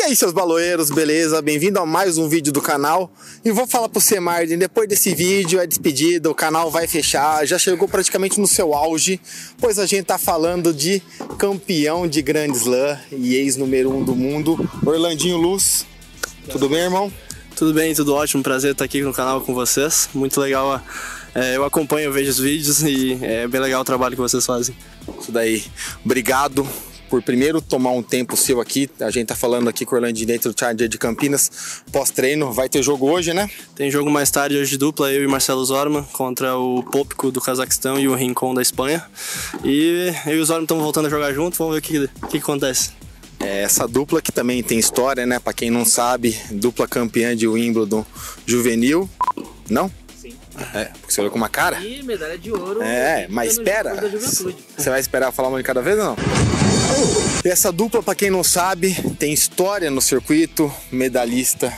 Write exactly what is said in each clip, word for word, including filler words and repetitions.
aí, seus baloeiros, beleza? Bem-vindo a mais um vídeo do canal. E vou falar pro você, Marden, depois desse vídeo é despedida, o canal vai fechar, já chegou praticamente no seu auge, pois a gente tá falando de campeão de Grand Slam e ex-número um do mundo, Orlandinho Luz. Tudo bem, irmão? Tudo bem, tudo ótimo, prazer estar aqui no canal com vocês, muito legal, é, eu acompanho, eu vejo os vídeos e é bem legal o trabalho que vocês fazem. Isso daí, obrigado por primeiro tomar um tempo seu aqui. A gente tá falando aqui com o Orlandinho dentro do Challenger de Campinas, pós-treino. Vai ter jogo hoje, né? Tem jogo mais tarde hoje de dupla, eu e Marcelo Zorman contra o Popko do Cazaquistão e o Rincon da Espanha. E eu e o Zorman estamos voltando a jogar junto, vamos ver o que, o que, que acontece. É, essa dupla que também tem história, né? Pra quem não sabe, dupla campeã de Wimbledon juvenil. Não? É, porque você olhou com uma cara? E medalha de ouro. É, mas espera. Você vai esperar falar uma de cada vez ou não? E essa dupla, pra quem não sabe, tem história no circuito, medalhista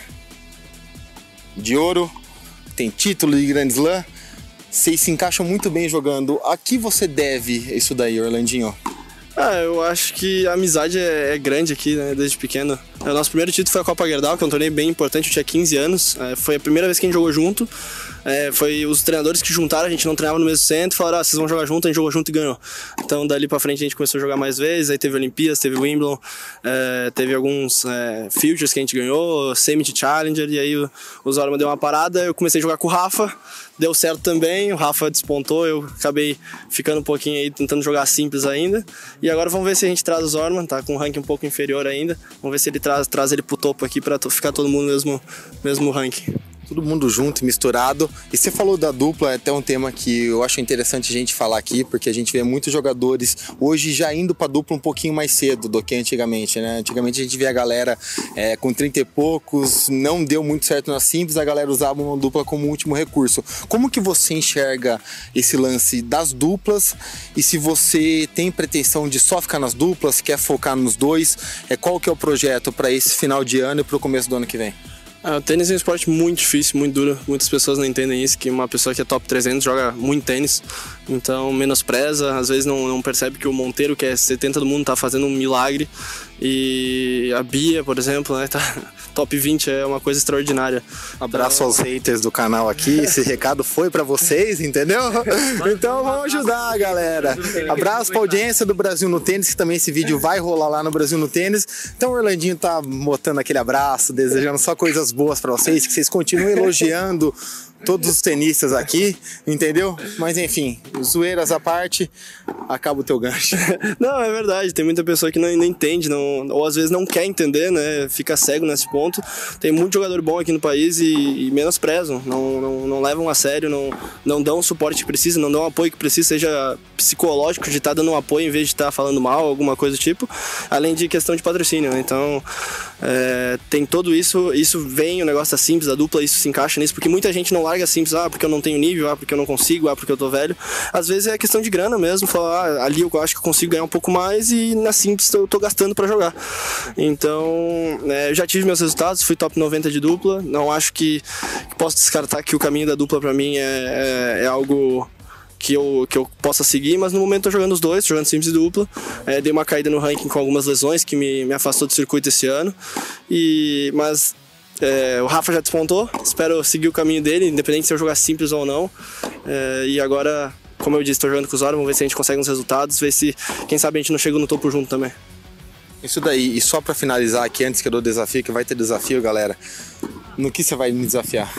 de ouro, tem título de Grand Slam. Vocês se encaixam muito bem jogando. A que você deve isso daí, Orlandinho? Ah, eu acho que a amizade é, é grande aqui, né, desde pequeno. O nosso primeiro título foi a Copa Gerdau, que é um torneio bem importante, eu tinha quinze anos. É, foi a primeira vez que a gente jogou junto. É, foi os treinadores que juntaram, a gente não treinava no mesmo centro, falaram, ah, vocês vão jogar junto, a gente jogou junto e ganhou. Então dali pra frente a gente começou a jogar mais vezes, aí teve Olimpíadas, teve Wimbledon, é, teve alguns é, Futures que a gente ganhou, Semi de Challenger, e aí o, o Zorman deu uma parada, eu comecei a jogar com o Rafa, deu certo também, o Rafa despontou, eu acabei ficando um pouquinho aí tentando jogar simples ainda, e agora vamos ver se a gente traz o Zorman, tá com um ranking um pouco inferior ainda, vamos ver se ele traz, traz ele pro topo aqui pra ficar todo mundo no mesmo, mesmo ranking. Todo mundo junto, misturado. E você falou da dupla, é até um tema que eu acho interessante a gente falar aqui, porque a gente vê muitos jogadores hoje já indo pra dupla um pouquinho mais cedo do que antigamente, né? Antigamente a gente via a galera é, com trinta e poucos, não deu muito certo na simples, a galera usava uma dupla como último recurso. Como que você enxerga esse lance das duplas e se você tem pretensão de só ficar nas duplas, quer focar nos dois, é, qual que é o projeto para esse final de ano e pro começo do ano que vem? Ah, o tênis é um esporte muito difícil, muito duro. Muitas pessoas não entendem isso, que uma pessoa que é top trezentos joga muito tênis, então menospreza, às vezes não, não percebe que o Monteiro, que é setenta do mundo, tá fazendo um milagre. E a Bia, por exemplo, né, tá top vinte, é uma coisa extraordinária. Abraço aos haters do canal aqui, esse recado foi pra vocês, entendeu? Então vamos ajudar, galera. Abraço pra audiência do Brasil no Tênis, que também esse vídeo vai rolar lá no Brasil no Tênis. Então o Orlandinho tá botando aquele abraço, desejando só coisas boas pra vocês, que vocês continuem elogiando todos os tenistas aqui, entendeu? Mas enfim, zoeiras à parte, acaba o teu gancho. Não, é verdade, tem muita pessoa que não, não entende, não, ou às vezes não quer entender, né? Fica cego nesse ponto. Tem muito jogador bom aqui no país e, e menosprezam, não, não, não levam a sério, não, não dão o suporte que precisa, não dão o apoio que precisa, seja psicológico, de estar dando um apoio em vez de estar falando mal, alguma coisa do tipo, além de questão de patrocínio, né? Então, é, tem tudo isso, isso vem, o negócio da simples, da dupla, isso se encaixa nisso, porque muita gente não larga simples, ah, porque eu não tenho nível, ah, porque eu não consigo, ah, porque eu tô velho. Às vezes é questão de grana mesmo, falar, ah, ali eu acho que eu consigo ganhar um pouco mais e na simples eu tô gastando pra jogar. Então, é, eu já tive meus resultados, fui top noventa de dupla, não acho que, que posso descartar que o caminho da dupla pra mim é, é, é algo que eu, que eu possa seguir, mas no momento eu tô jogando os dois, jogando simples e dupla. É, dei uma caída no ranking com algumas lesões que me, me afastou do circuito esse ano, e, mas É, o Rafa já despontou, espero seguir o caminho dele, independente se eu jogar simples ou não. É, e agora, como eu disse, estou jogando com os Zorman, vamos ver se a gente consegue uns resultados, ver se, quem sabe, a gente não chega no topo junto também. Isso daí, e só pra finalizar aqui, antes que eu dou o desafio, que vai ter desafio, galera, no que você vai me desafiar?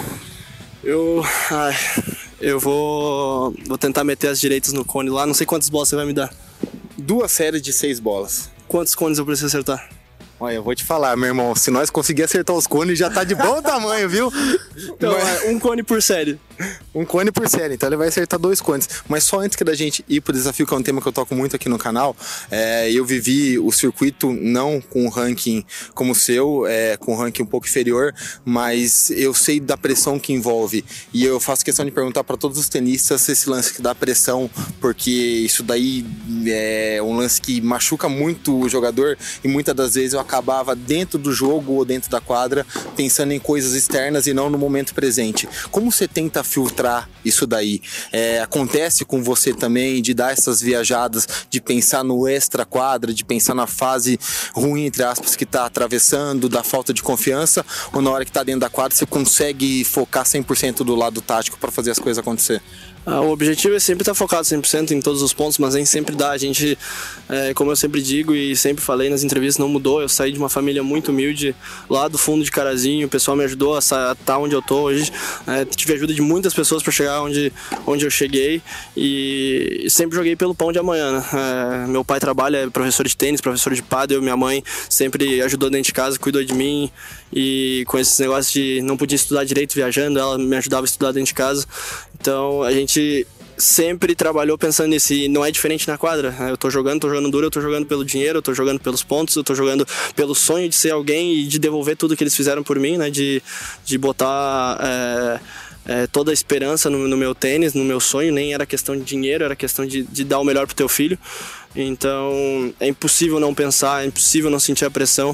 Eu, ai, eu vou, vou tentar meter as direitas no cone lá, não sei quantas bolas você vai me dar. Duas séries de seis bolas. Quantos cones eu preciso acertar? Olha, eu vou te falar, meu irmão, se nós conseguir acertar os cones já tá de bom tamanho, viu? Então, mas... um cone por série. Um cone por série, então ele vai acertar dois cones. Mas só antes que da gente ir pro desafio, que é um tema que eu toco muito aqui no canal, é, eu vivi o circuito não com um ranking como o seu, é, com um ranking um pouco inferior, mas eu sei da pressão que envolve. E eu faço questão de perguntar para todos os tenistas esse lance que dá pressão, porque isso daí é um lance que machuca muito o jogador e muitas das vezes eu acabava dentro do jogo ou dentro da quadra pensando em coisas externas e não no momento presente. Como você tenta filtrar isso daí? É, acontece com você também de dar essas viajadas, de pensar no extra quadra, de pensar na fase ruim, entre aspas, que tá atravessando, da falta de confiança, ou na hora que tá dentro da quadra você consegue focar cem por cento do lado tático para fazer as coisas acontecer? Ah, o objetivo é sempre estar focado cem por cento em todos os pontos, mas nem sempre dá. A gente, é, como eu sempre digo e sempre falei nas entrevistas, não mudou. Eu saí de uma família muito humilde, lá do fundo de Carazinho. O pessoal me ajudou a estar onde eu tô hoje. É, tive ajuda de muitas pessoas para chegar onde, onde eu cheguei, e sempre joguei pelo pão de amanhã, né? É, meu pai trabalha, é professor de tênis, professor de pádel. Minha mãe sempre ajudou dentro de casa, cuidou de mim, e com esses negócios de não podia estudar direito viajando, ela me ajudava a estudar dentro de casa. Então a gente sempre trabalhou pensando nisso, e não é diferente na quadra. Eu tô jogando, tô jogando duro, eu tô jogando pelo dinheiro, eu tô jogando pelos pontos, eu tô jogando pelo sonho de ser alguém e de devolver tudo que eles fizeram por mim, né? De, de botar é, é, toda a esperança no, no meu tênis, no meu sonho. Nem era questão de dinheiro, era questão de, de dar o melhor pro teu filho. Então é impossível não pensar, é impossível não sentir a pressão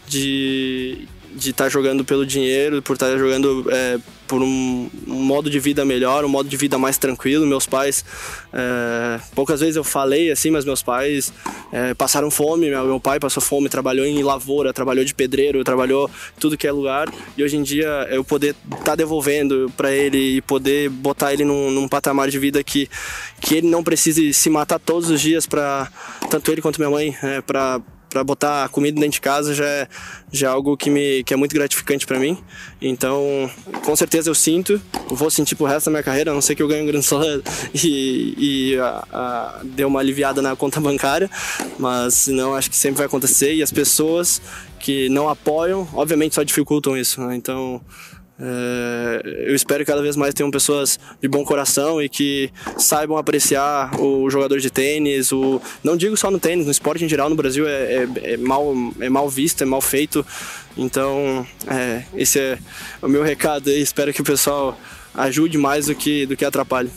de de estar jogando pelo dinheiro, por estar jogando é, por um, um modo de vida melhor, um modo de vida mais tranquilo. Meus pais, é, poucas vezes eu falei assim, mas meus pais é, passaram fome. Meu, meu pai passou fome, trabalhou em lavoura, trabalhou de pedreiro, trabalhou em tudo que é lugar, e hoje em dia eu poder estar tá devolvendo para ele e poder botar ele num, num patamar de vida que, que ele não precise se matar todos os dias, para tanto ele quanto minha mãe, é, para para botar comida dentro de casa, já é, já é algo que, me, que é muito gratificante para mim. Então, com certeza eu sinto, vou sentir pro resto da minha carreira, a não ser que eu ganhe um grande salário e, e a, a, dê uma aliviada na conta bancária, mas senão acho que sempre vai acontecer, e as pessoas que não apoiam, obviamente, só dificultam isso, né? Então, É, eu espero que cada vez mais tenham pessoas de bom coração e que saibam apreciar o jogador de tênis. O, não digo só no tênis, no esporte em geral no Brasil é, é, é, mal, é mal visto, é mal feito. Então é, esse é o meu recado aí. Espero que o pessoal ajude mais do que, do que atrapalhe.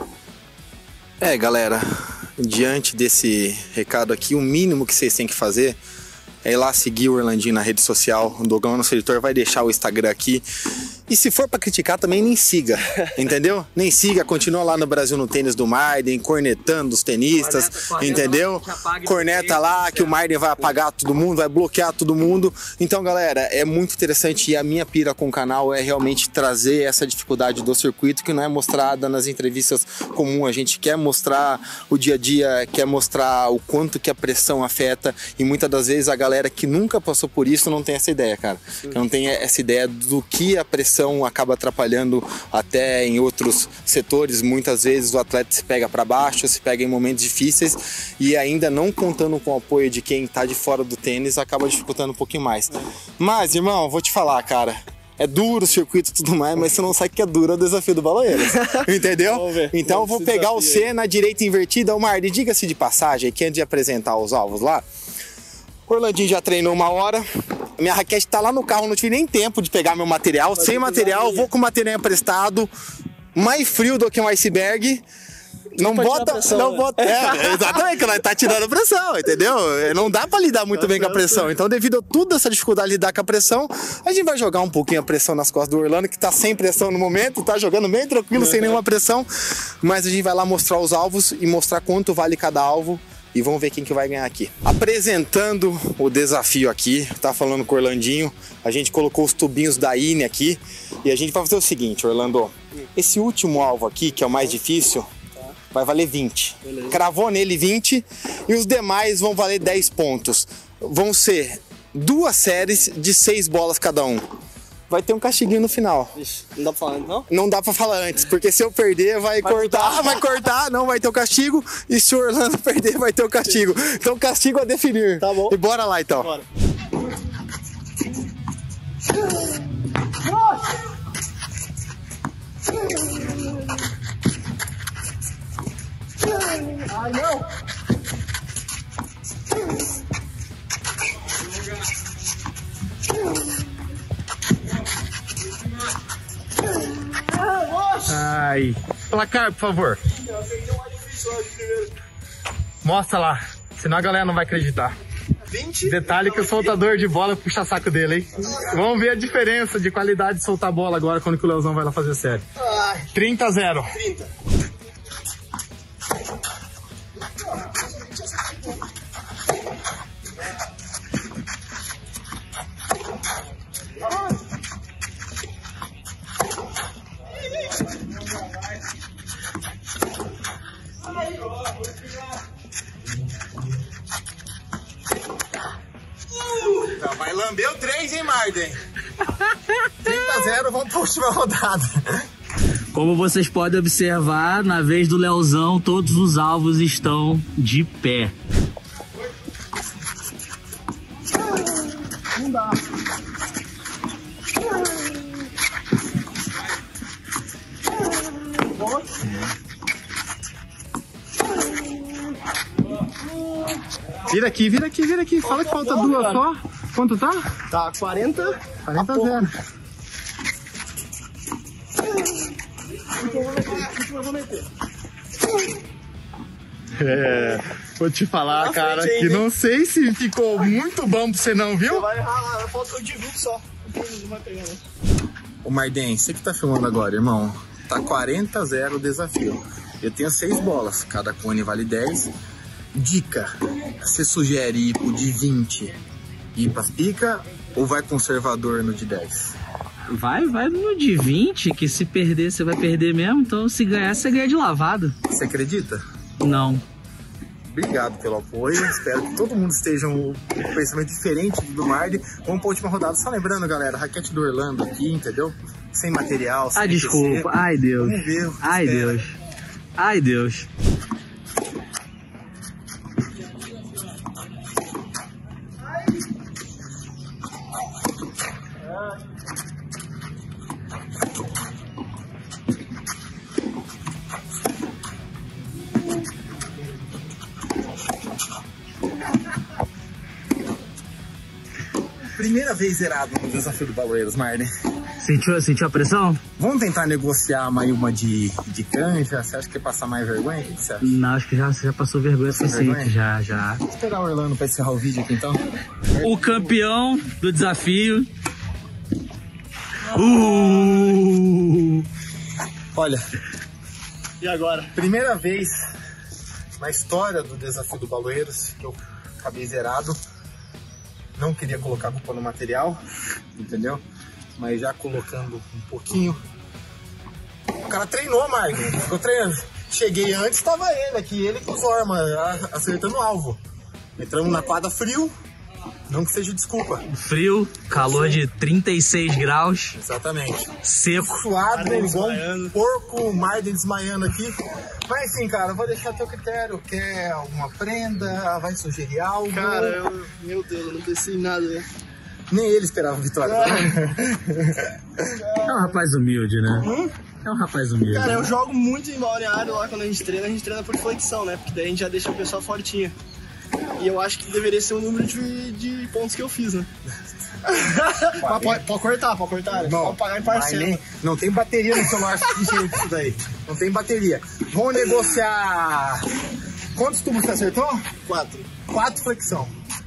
É, galera, diante desse recado aqui, o mínimo que vocês têm que fazer é ir lá seguir o Orlandinho na rede social. O Dogão, nosso editor, vai deixar o Instagram aqui. E se for pra criticar também, nem siga, entendeu? Nem siga, continua lá no Brasil no Tênis do Marden, cornetando os tenistas, corneta, corneta, entendeu? Corneta lá, que o Marden vai apagar todo mundo, vai bloquear todo mundo. Então, galera, é muito interessante, e a minha pira com o canal é realmente trazer essa dificuldade do circuito, que não é mostrada nas entrevistas comuns. A gente quer mostrar o dia a dia, quer mostrar o quanto que a pressão afeta, e muitas das vezes a galera que nunca passou por isso não tem essa ideia, cara. Não tem essa ideia do que a pressão acaba atrapalhando até em outros setores. Muitas vezes o atleta se pega para baixo, se pega em momentos difíceis, e ainda não contando com o apoio de quem tá de fora do tênis, acaba dificultando um pouquinho mais. Mas, irmão, vou te falar, cara, é duro o circuito e tudo mais, mas você não sabe que é duro é o desafio do Baloeiras, entendeu? Então eu vou pegar o C na direita invertida. Marden, diga-se de passagem, que antes de apresentar os alvos lá, o Orlandinho já treinou uma hora, minha raquete tá lá no carro, não tive nem tempo de pegar meu material. Sem material, vou com o material emprestado, mais frio do que um iceberg. Não bota, pressão, não né? bota, é, exatamente, que nós tá tirando a pressão, entendeu? Não dá pra lidar muito bem com a pressão. Então, devido a toda essa dificuldade de lidar com a pressão, a gente vai jogar um pouquinho a pressão nas costas do Orlando, que tá sem pressão no momento, tá jogando bem tranquilo, sem nenhuma pressão. Mas a gente vai lá mostrar os alvos e mostrar quanto vale cada alvo. E vamos ver quem que vai ganhar aqui. Apresentando o desafio aqui, tá falando com o Orlandinho, a gente colocou os tubinhos da I N E aqui, e a gente vai fazer o seguinte, Orlando, esse último alvo aqui, que é o mais difícil, vai valer vinte. Beleza. Cravou nele vinte, e os demais vão valer dez pontos. Vão ser duas séries de seis bolas cada um. Vai ter um castiguinho no final. Ixi, não dá pra falar antes, não? Não dá pra falar antes, porque se eu perder, vai, vai cortar, mudar. vai cortar, não vai ter o castigo, e se o Orlando perder, vai ter o castigo. Então, castigo a definir. Tá bom. E bora lá, então. Bora. Ai, não! Ai. Placar, por favor. Mostra lá, senão a galera não vai acreditar. vinte. Detalhe que o soltador de bola puxa saco dele, hein? Vamos ver a diferença de qualidade de soltar bola agora quando que o Leozão vai lá fazer série. trinta a zero. trinta. Vai lamber o três, hein, Marden? trinta a zero, vamos para a última rodada. Como vocês podem observar, na vez do Leozão, todos os alvos estão de pé. Não dá. Vira aqui, vira aqui, vira aqui. Fala que falta duas só. Quanto tá? Tá, quarenta. quarenta a zero. É, vou te falar, Na cara, frente que ainda, não sei se ficou muito bom pra você não, viu? Vai ralar, falta o de vinte só. Não vai pegar, né? Ô Marden, você que tá filmando agora, irmão, tá quarenta a zero o desafio. Eu tenho seis bolas, cada cone vale dez. Dica, você sugere ir pro de vinte e ir pra pica ou vai conservador no de dez? Vai, vai no de vinte, que se perder, você vai perder mesmo. Então, se ganhar, você ganha de lavada. Você acredita? Não. Obrigado pelo apoio, espero que todo mundo esteja um pensamento diferente do Marden. Vamos pra última rodada. Só lembrando, galera, raquete do Orlando aqui, entendeu? Sem material, sem Ah, desculpa. Ai, Deus. Vamos ver. Ai, espera. Deus. Ai, Deus. Primeira vez zerado no desafio do Baloeiros, Marden. Sentiu, sentiu a pressão? Vamos tentar negociar mais uma de, de canja? Você acha que é passar mais vergonha? O que você acha? Não, acho que já, você já passou vergonha suficiente. vergonha? Já, já. Vou esperar o Orlando pra encerrar o vídeo aqui, então. O campeão do desafio. Uh! Olha, E agora? primeira vez na história do desafio do Baloeiros que eu acabei zerado. Não queria colocar a culpa no material, entendeu? Mas já colocando um pouquinho. O cara treinou, Marden. Ficou treinando. Cheguei antes, tava ele aqui, ele com os Orma, acertando o alvo. Entramos na quadra frio, não que seja desculpa. Frio, calor de trinta e seis graus, Exatamente. seco. Suado, Marden igual um desmaiando. porco, Marden desmaiando aqui. Mas assim, cara, eu vou deixar a teu critério. Quer alguma prenda? Vai sugerir algo? Cara, eu, meu Deus, eu não pensei em nada, né? Nem ele esperava a vitória. É um rapaz humilde, né? É um rapaz humilde. Cara, eu jogo muito em balneário lá quando a gente treina, a gente treina por flexão, né? Porque daí a gente já deixa o pessoal fortinho. E eu acho que deveria ser o número de, de pontos que eu fiz, né? Mas pode, pode cortar, pode cortar. Não, pode pagar em mas parcela. nem- não tem bateria no celular suficiente isso daí. Não tem bateria. Vamos negociar. Quantos tubos você acertou? Quatro. Quatro flexão.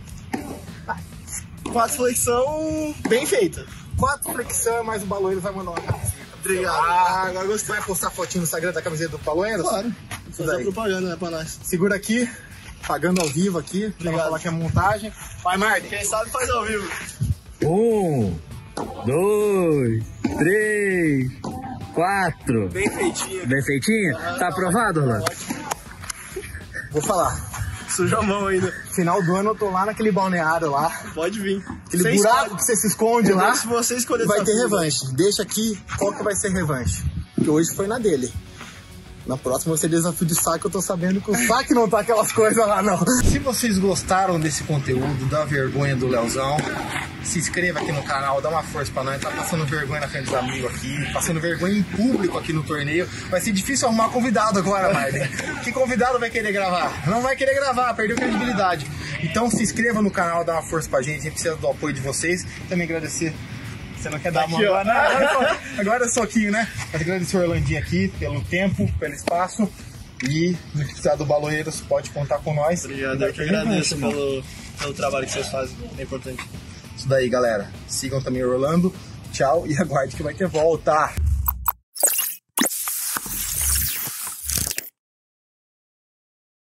Quatro flexão bem feita. Quatro flexão, mais o Baloeiro vai mandar uma camiseta. Obrigado. Ah, agora você vai postar fotinho no Instagram da camiseta do Baloeiro? Claro. Isso Fazer daí. propaganda, né, pra nós. Segura aqui, pagando ao vivo aqui. Pra não Obrigado. falar que é montagem. Vai, Marden. Quem sabe faz ao vivo. Um, dois, três, quatro. Bem feitinho. Bem feitinho? Tá aprovado, Orlando? Vou falar. Suja a mão ainda. Final do ano eu tô lá naquele balneário lá. Pode vir. Aquele Você buraco escolhe. que você se esconde lá. Se você escolher Vai ter desafio, revanche. Deixa aqui qual que vai ser revanche. Porque hoje foi na dele. Na próxima vai ser desafio de saque. Eu tô sabendo que o saque não tá aquelas coisas lá, não. Se vocês gostaram desse conteúdo, da vergonha do Leozão, se inscreva aqui no canal, dá uma força pra nós. Tá passando vergonha na frente dos amigos aqui, passando vergonha em público aqui no torneio. Vai ser difícil arrumar convidado agora, Marden. Que convidado vai querer gravar? Não vai querer gravar, perdeu credibilidade. Então se inscreva no canal, dá uma força pra gente. A gente precisa do apoio de vocês. Também agradecer. Você não quer dar uma Aqui, ó. agora? Não, agora, agora é soquinho, né? Mas agradecer o Orlandinho aqui pelo tempo, pelo espaço. E no que precisar do Baloeiros, pode contar com nós. Obrigado, Vai eu que ter revanche, agradeço irmão. pelo, pelo trabalho que vocês fazem, é importante. Isso daí, galera. Sigam também o Orlando. Tchau e aguarde que vai ter volta.